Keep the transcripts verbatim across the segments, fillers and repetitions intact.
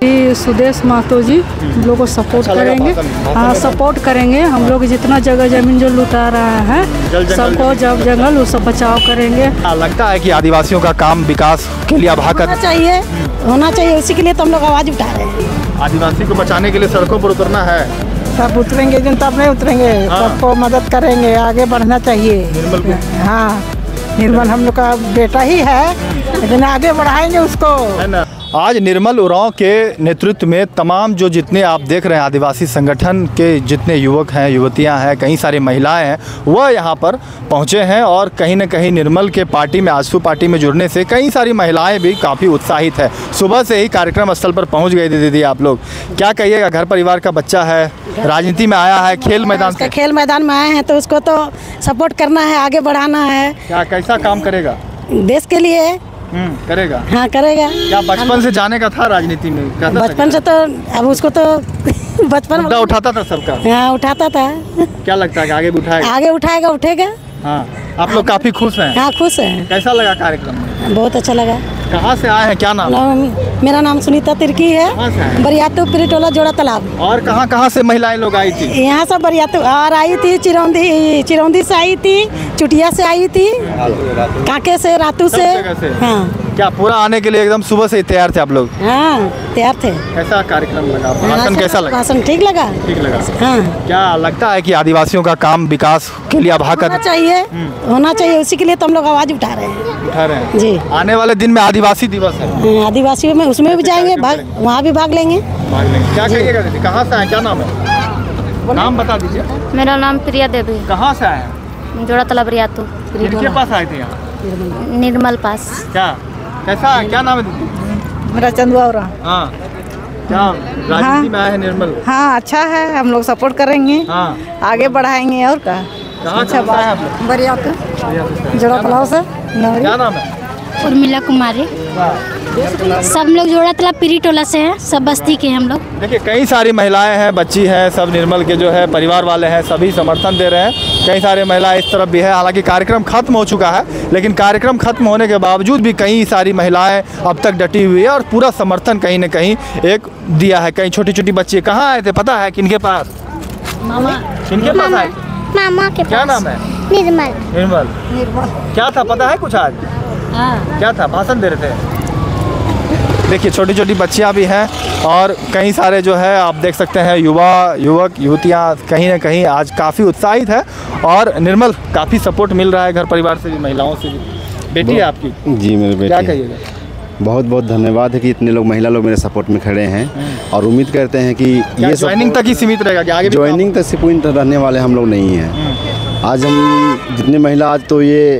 श्री सुदेश महतो जी हम लोग को सपोर्ट करेंगे। हाँ, सपोर्ट करेंगे। हम लोग जितना जगह जमीन जो लुटा रहा है सबको जब जंगल वो सब बचाव करेंगे। लगता है कि आदिवासियों का काम विकास के लिए आभा होना चाहिए होना चाहिए उसी के लिए तो हम लोग आवाज़ उठा रहे हैं। आदिवासी को बचाने के लिए सड़कों पर उतरना है। सब उतरेंगे जिन तब नहीं उतरेंगे। हाँ। सबको मदद करेंगे, आगे बढ़ना चाहिए। निर्मल को हाँ, निर्मल हम लोग का बेटा ही है लेकिन आगे बढ़ाएंगे उसको, है ना। आज निर्मल उरांव के नेतृत्व में तमाम जो जितने आप देख रहे हैं आदिवासी संगठन के जितने युवक हैं, युवतियां हैं, कई सारी महिलाएं हैं, वह यहां पर पहुंचे हैं और कहीं ना कहीं निर्मल के पार्टी में, आजसू पार्टी में जुड़ने से कई सारी महिलाएं भी काफ़ी उत्साहित है। सुबह से ही कार्यक्रम स्थल पर पहुंच गए थे। दीदी आप लोग क्या कहिएगा, घर परिवार का बच्चा है, राजनीति में आया है, खेल मैदान से खेल मैदान में आए हैं तो उसको तो सपोर्ट करना है, आगे बढ़ाना है। क्या कैसा काम करेगा देश के लिए? करेगा। हाँ करेगा। क्या बचपन से जाने का था राजनीति में? बचपन से तो अब उसको तो बचपन मुद्दा उठाता था सबका। हाँ उठाता था। क्या लगता है कि आगे भी उठाएगा? आगे उठाएगा, उठेगा। हाँ, आप लोग काफी खुश हैं? हाँ खुश हैं। कैसा लगा कार्यक्रम? बहुत अच्छा लगा। कहाँ से आए हैं, क्या नाम? मेरा नाम सुनीता तिर्की है, बरियातू पिरिटोला जोड़ा तालाब। और कहाँ कहाँ से महिलाएं लोग आई थी? यहाँ सब बरियातू और आई थी, चिरौंदी चिरौंदी से आई थी, चुटिया से आई थी, काके से, रातू से। हाँ। क्या पूरा आने के लिए एकदम सुबह से तैयार थे आप लोग? हाँ तैयार थे। कैसा कार्यक्रम लगा? भाषण कैसा लगा? भाषण ठीक लगा। ठीक लगा। हाँ। क्या लगता है कि आदिवासियों का काम विकास के लिए आभा होना चाहिए होना चाहिए उसी के लिए तो हम लोग आवाज़ उठा रहे हैं। उठा रहे हैं जी। आने वाले दिन में आदिवासी दिवस है। आदिवासियों में उसमें भी जाएंगे, भाग वहाँ भी भाग लेंगे। भाग लेंगे। क्या कहिएगा दीदी, कहाँ से आए, क्या नाम है? नाम बता दीजिए। मेरा नाम प्रिया देवी। कहाँ से आए? जोड़ा तालाब रियातू। किनके पास आए थे यहाँ? निर्मल पास। क्या कैसा है, क्या नाम है दीदी? मेरा चंदुआ। हाँ, क्या राजनीति में आए हैं निर्मल? हाँ अच्छा है, हम लोग सपोर्ट करेंगे। हाँ, आगे बढ़ाएंगे। और क्या? अच्छा बात है आप लोग? बरियातू जोड़ा तालाब से। क्या नाम है? उर्मिला कुमारी। सब लोग जोड़ा तालाब पिरिटोला से हैं, सब बस्ती के हम लोग। देखिए कई सारी महिलाएं हैं, बच्ची हैं, सब निर्मल के जो है परिवार वाले हैं, सभी समर्थन दे रहे हैं। कई सारे महिलाएं इस तरफ भी है। हालांकि कार्यक्रम खत्म हो चुका है, लेकिन कार्यक्रम खत्म होने के बावजूद भी कई सारी महिलाएं अब तक डटी हुई है और पूरा समर्थन कहीं न कहीं एक दिया है। कई छोटी छोटी बच्ची कहाँ आए थे पता है? किनके पास? मामा। किनके पास आए? मामा के पास। क्या नाम है? निर्मल। निर्मल। क्या था पता है कुछ आज? हाँ। क्या था? भाषण दे रहे थे। देखिए छोटी छोटी बच्चियां भी हैं और कई सारे जो है आप देख सकते हैं युवा युवक युवतियां कहीं ना कहीं आज काफ़ी उत्साहित है और निर्मल काफ़ी सपोर्ट मिल रहा है घर परिवार से भी, महिलाओं से भी। बेटी है आपकी? जी मेरी बेटी। क्या कहिएगा? बहुत बहुत धन्यवाद है कि इतने लोग महिला लोग मेरे सपोर्ट में खड़े हैं और उम्मीद करते हैं कि ये ज्वाइनिंग तक ही सीमित रहेगा कि आगे? ज्वाइनिंग तक से पूरी रहने वाले हम लोग नहीं हैं। आज हम जितने महिला, आज तो ये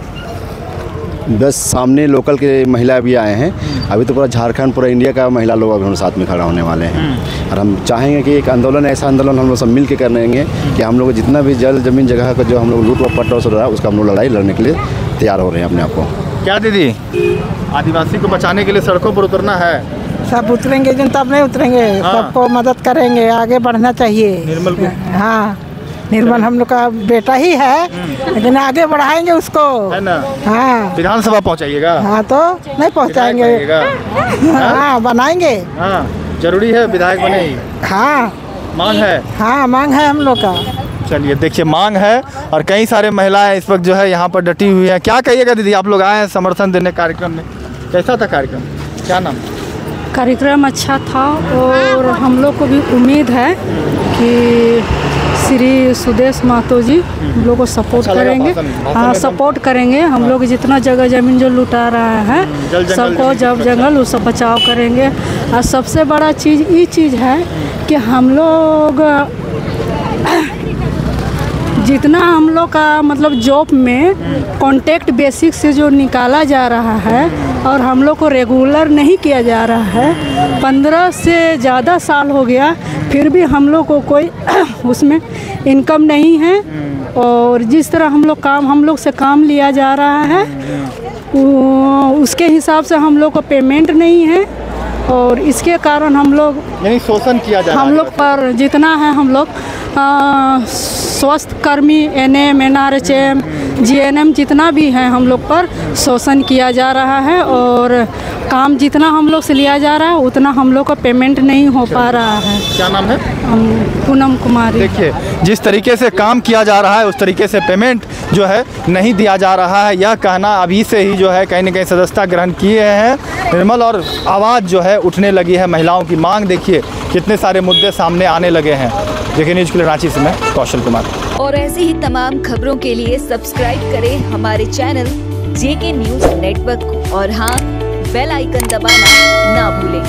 बस सामने लोकल के महिला भी आए हैं, अभी तो पूरा झारखंड, पूरा इंडिया का महिला लोग अभी हम साथ में खड़ा होने वाले हैं। और हम चाहेंगे कि एक आंदोलन, ऐसा आंदोलन हम लोग सब मिल के करेंगे कि हम लोग जितना भी जल जमीन जगह का जो हम लोग लूट व पट हो रहा है उसका हम लोग लड़ाई लड़ने के लिए तैयार हो रहे हैं अपने आप को। क्या दीदी, आदिवासी को बचाने के लिए सड़कों पर उतरना है? सब उतरेंगे जिन तब नहीं उतरेंगे। हाँ। सबको मदद करेंगे, आगे बढ़ना चाहिए। निर्मल को? हाँ, निर्मल हम लोग का बेटा ही है लेकिन आगे बढ़ाएंगे उसको, है ना। हाँ, विधानसभा पहुंचाइएगा? हाँ तो नहीं पहुंचाएंगे। हाँ बनाएंगे। हाँ जरूरी है, विधायक बने ही। हाँ मांग है। हाँ मांग है हम लोग का। चलिए देखिए मांग है और कई सारे महिलाएं इस वक्त जो है यहाँ पर डटी हुई हैं। क्या कहिएगा दीदी, आप लोग आए हैं समर्थन देने कार्यक्रम में, कैसा था कार्यक्रम? क्या नाम? कार्यक्रम अच्छा था और हम लोग को भी उम्मीद है कि श्री सुदेश महतो जी हम लोग को सपोर्ट करेंगे। हाँ सपोर्ट करेंगे। हम लोग जितना जगह जमीन जो लुटा रहा है सबको जब जंगल वो सब बचाव करेंगे। और सबसे बड़ा चीज़ ये चीज़ है कि हम लोग जितना हम लोग का मतलब जॉब में कॉन्ट्रैक्ट बेसिक से जो निकाला जा रहा है और हम लोग को रेगुलर नहीं किया जा रहा है, पंद्रह से ज़्यादा साल हो गया फिर भी हम लोग को कोई उसमें इनकम नहीं है। और जिस तरह हम लोग काम हम लोग से काम लिया जा रहा है उसके हिसाब से हम लोग को पेमेंट नहीं है और इसके कारण हम लोग यानी शोषण किया जा रहा है। हम लोग पर जितना है हम लोग स्वास्थ्य कर्मी, N M, N R H M, G N M जितना भी है हम लोग पर शोषण किया जा रहा है और काम जितना हम लोग से लिया जा रहा है उतना हम लोग का पेमेंट नहीं हो पा रहा है। क्या नाम है? हम पूनम कुमारी। देखिए, जिस तरीके से काम किया जा रहा है उस तरीके से पेमेंट जो है नहीं दिया जा रहा है, यह कहना अभी से ही जो है कहीं ना कहीं सदस्यता ग्रहण किए हैं निर्मल, और आवाज़ जो है उठने लगी है। महिलाओं की मांग देखिए, कितने सारे मुद्दे सामने आने लगे हैं। देखिए, न्यूज़ के लिए रांची से मैं कौशल कुमार। और ऐसी ही तमाम खबरों के लिए सब्सक्राइब करें हमारे चैनल जेके न्यूज़ नेटवर्क को, और हाँ, बेल आइकन दबाना ना भूलें।